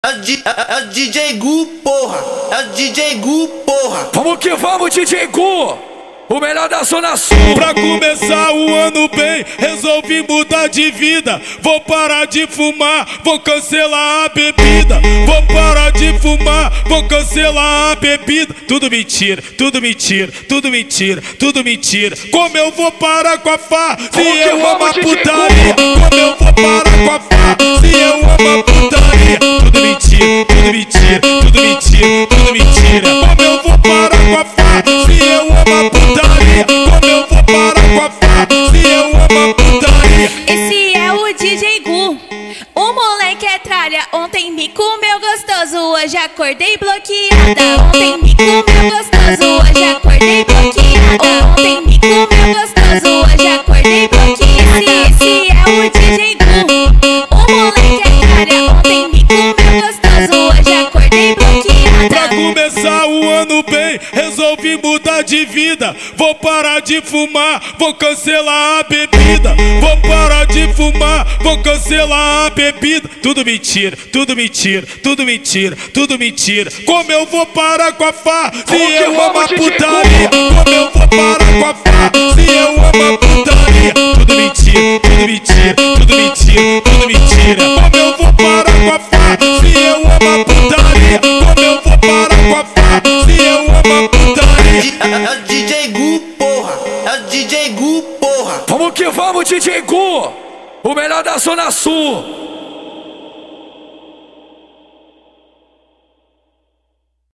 É DJ Gu, porra. É DJ Gu, porra. Vamos que vamos, DJ Gu, o melhor da Zona Sul. Pra começar o ano bem, resolvi mudar de vida. Vou parar de fumar, vou cancelar a bebida. Vou parar de fumar, vou cancelar a bebida. Tudo mentira, tudo mentira, tudo mentira, tudo mentira. Como eu vou parar com a farra se eu amo a putaria? Como eu vou parar com a farra se eu amo a putaria? Tudo mentira, tudo mentira, tudo mentira, tudo mentira. Como eu vou parar com a farra se eu amo a putaria? Como eu vou parar com a farra se eu amo a putaria? Esse é o DJ Gu, o moleque é tralha. Ontem me comeu gostoso, hoje acordei bloqueada. Ontem me comeu gostoso, hoje acordei bloqueada. Ontem me comeu gostoso, hoje acordei bloqueada. Esse é o DJ Gu, o moleque é tralha. Ontem me comeu gostoso, hoje acordei bloqueada. Pra começar o ano bem, resolvi mudar de vida. Vou parar de fumar, vou cancelar a bebida. Vou parar de fumar, vou cancelar a bebida. Tudo mentira, tudo mentira, tudo mentira, tudo mentira. Como eu vou parar com a farra se eu amo a putaria? Como eu vou parar com a farra se eu amo a putaria? Tudo mentira, tudo mentira, tudo mentira, tudo mentira. Como eu vou parar com a farra se eu amo a putaria? Como eu vou parar com a farra se eu amo a putaria? É DJ Gu, porra. É DJ Gu, porra. Vamos que vamos, DJ Gu, o melhor da Zona Sul.